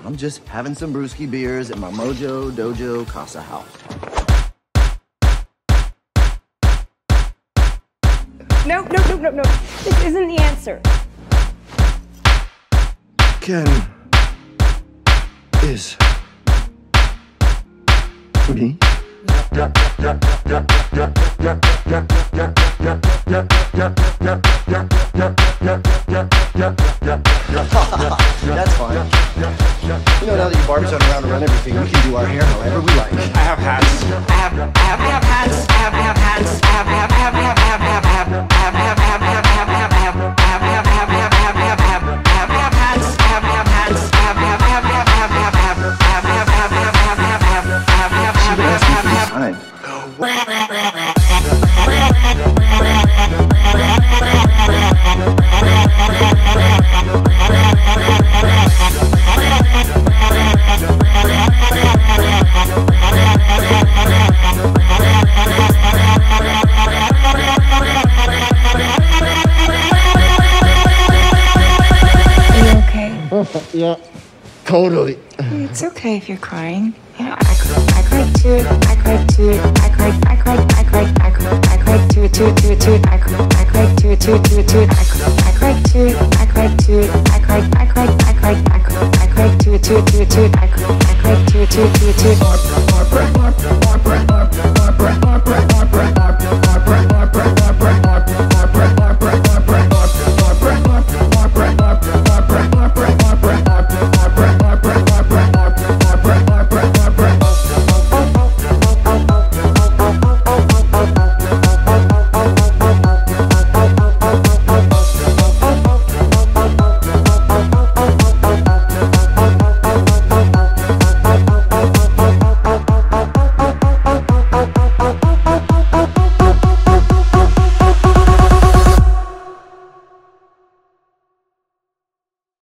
I'm just having some brewski beers at my Mojo Dojo Casa House. No. This isn't the answer. Ken is me. That's fine. You know, now that you Barbies aren't around to run everything, we can do our hair however we like. I have hats. I have hats. I have hats. I Yeah, totally. It's okay if you're crying. You know, I cried too. I cried too. I cried too. I cried too. I cried too. I cried too. I cried too. I cried too. I cried too. I cried too.